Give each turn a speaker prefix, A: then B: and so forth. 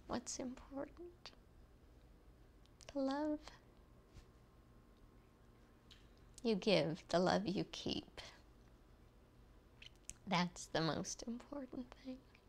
A: what's important. The love you give, the love you keep. That's the most important thing.